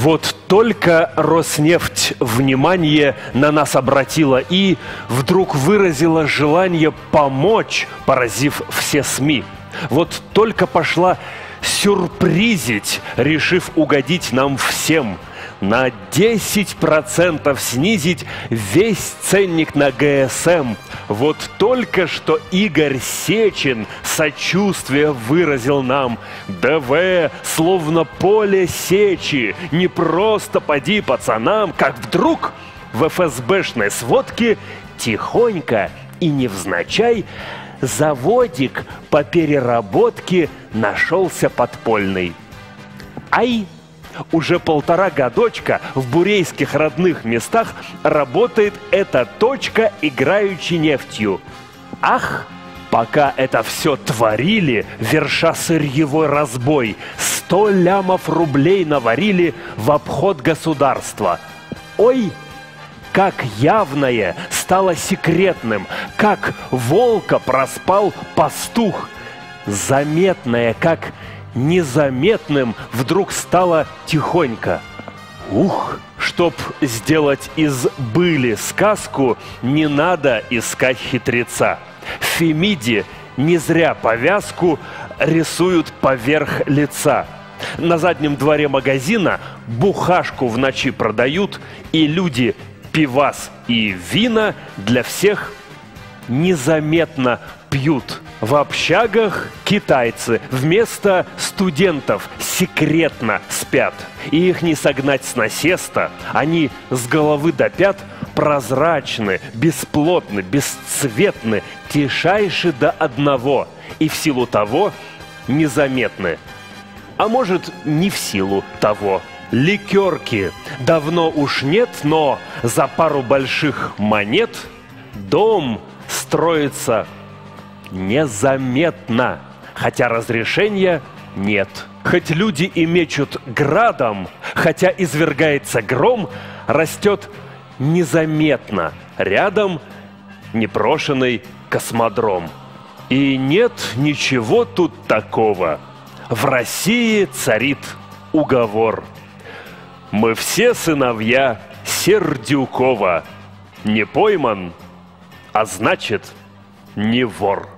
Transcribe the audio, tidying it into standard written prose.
Вот только Роснефть внимание на нас обратила и вдруг выразила желание помочь, поразив все СМИ. Вот только пошла сюрпризить, решив угодить нам всем. На 10% снизить весь ценник на ГСМ. Вот только что Игорь Сечин сочувствие выразил нам. ДВ словно поле сечи, не просто поди пацанам, как вдруг в ФСБшной сводке тихонько и невзначай заводик по переработке нашелся подпольный. Ай! Уже 1,5 годочка в бурейских родных местах работает эта точка, играючи нефтью. Ах, пока это все творили, верша сырьевой разбой, 100 лямов рублей наварили в обход государства. Ой, как явное стало секретным, как волка проспал пастух, заметное, как незаметным вдруг стало тихонько. Ух, чтоб сделать из были сказку, не надо искать хитреца. В Фемиде не зря повязку рисуют поверх лица. На заднем дворе магазина бухашку в ночи продают, и люди пивас и вина для всех незаметно пьют. В общагах китайцы вместо студентов секретно спят. И их не согнать с насеста. Они с головы до пят прозрачны, бесплотны, бесцветны, тишайши до одного. И в силу того незаметны. А может, не в силу того. Ликерки давно уж нет, но за пару больших монет дом строится незаметно, хотя разрешения нет. Хоть люди и мечут градом, хотя извергается гром, растет незаметно рядом непрошенный космодром. И нет ничего тут такого. В России царит уговор. Мы все сыновья Сердюкова. Не пойман, а значит, не вор.